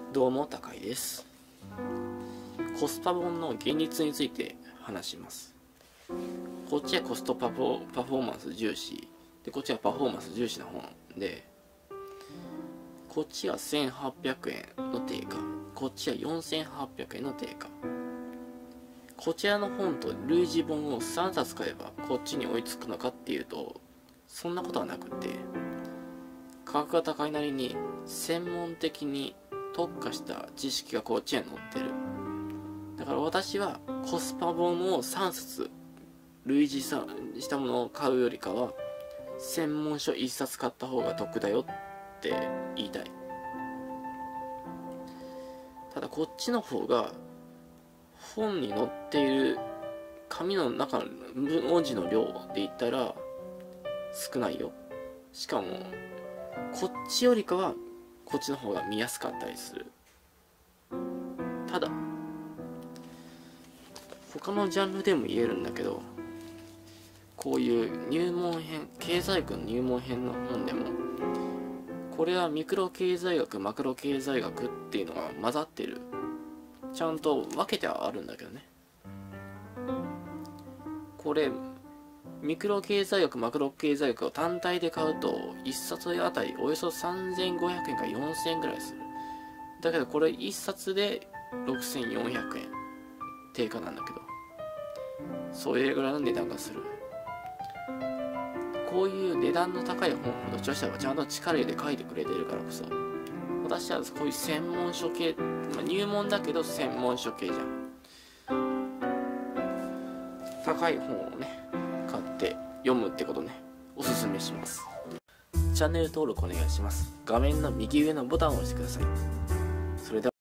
どうも高井です。コスパ本の現実について話します。こっちはコストパフォーマンス重視で、こっちはパフォーマンス重視な本で、こっちは1800円の定価、こっちは4800円の定価。こちらの本と類似本を3冊買えばこっちに追いつくのかっていうと、そんなことはなくて、価格が高いなりに専門的に特化した知識がこっちに載ってる。だから私はコスパ本を3冊類似したものを買うよりかは専門書1冊買った方が得だよって言いたい。ただこっちの方が本に載っている紙の中の文字の量で言ったら少ないよ。しかもこっちよりかはこっちの方が見やすかったりする。ただ他のジャンルでも言えるんだけど、こういう入門編、経済学の入門編の本でもこれはミクロ経済学、マクロ経済学っていうのが混ざってる。ちゃんと分けてはあるんだけどね。これミクロ経済学、マクロ経済学を単体で買うと1冊あたりおよそ3500円か4000円ぐらいする。だけどこれ1冊で6400円定価なんだけど、それぐらいの値段がする。こういう値段の高い本ほど著者がちゃんと力入れて書いてくれてるからこそ、私はこういう専門書系、入門だけど専門書系じゃん。高い本をね買って読むってことね、おすすめします。チャンネル登録お願いします。画面の右上のボタンを押してください。それでは